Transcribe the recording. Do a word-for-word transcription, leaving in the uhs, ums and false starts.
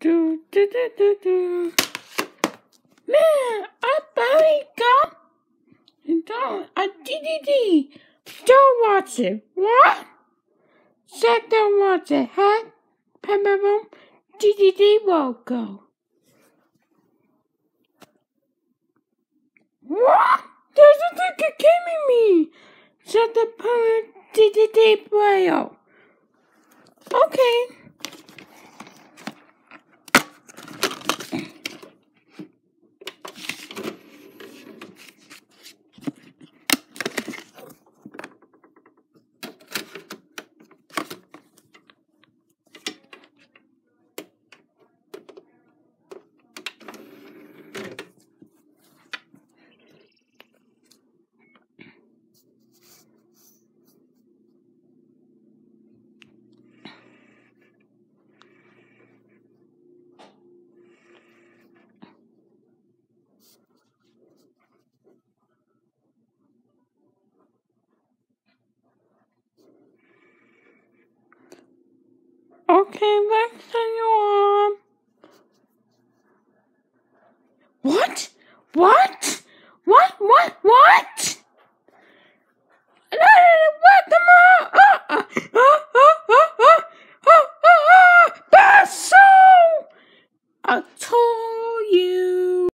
do, do, do, do, do. Man, I barely got it down. I D D D. Don't watch it. What? Said don't watch it, huh? Pepperboom, D D D won't go. What? There's a ticket killing me. Said the parent D D D player. Okay. Okay, let's turn you on. What? What? What? What? What?